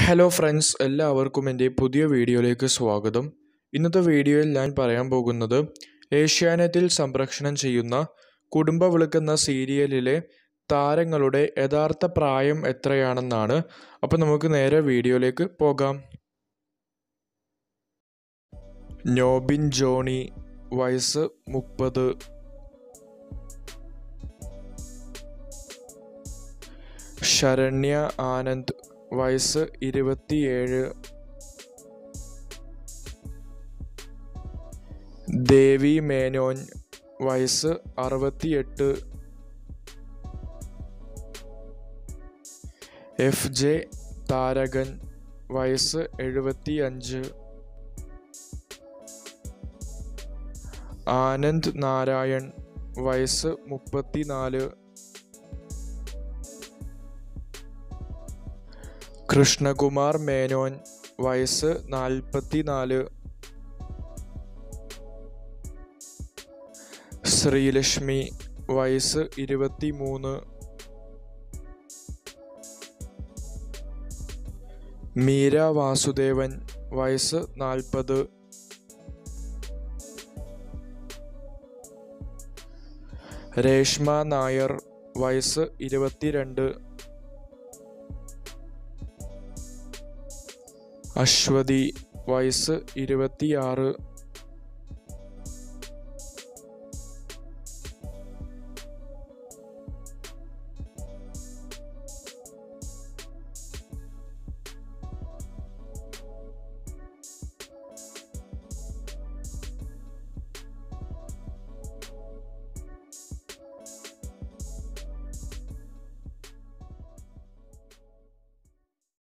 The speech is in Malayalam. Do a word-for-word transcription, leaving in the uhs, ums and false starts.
ഹലോ ഫ്രണ്ട്സ്, എല്ലാവർക്കും എൻ്റെ പുതിയ വീഡിയോയിലേക്ക് സ്വാഗതം. ഇന്നത്തെ വീഡിയോയിൽ ഞാൻ പറയാൻ പോകുന്നത് ഏഷ്യാനെറ്റിൽ സംപ്രേഷണം ചെയ്യുന്ന കുടുംബവിളക്ക് എന്ന സീരിയലിലെ താരങ്ങളുടെ യഥാർത്ഥ പ്രായം എത്രയാണെന്നാണ്. അപ്പോൾ നമുക്ക് നേരെ വീഡിയോയിലേക്ക് പോകാം. നോബിൻ ജോണി, വയസ്സ് മുപ്പത്. ശരണ്യ ആനന്ദ്, വയസ്സ് ഇരുപത്തിയേഴ്. ദേവി മേനോൻ, വയസ്സ് അറുപത്തിയെട്ട്. എഫ് ജെ താരകൻ, വയസ്സ് എഴുപത്തിയഞ്ച്. ആനന്ദ് നാരായൺ, വയസ്സ് മുപ്പത്തിനാല്. കൃഷ്ണകുമാർ മേനോൻ, വയസ്സ് നാൽപ്പത്തിനാല്. ശ്രീലക്ഷ്മി, വയസ്സ് ഇരുപത്തിമൂന്ന്. മീര വാസുദേവൻ, വയസ്സ് നാൽപ്പത്. രേഷ്മ നായർ, വയസ്സ് ഇരുപത്തിരണ്ട്. അശ്വതി, വയസ്സ് ഇരുപത്തിയാറ്.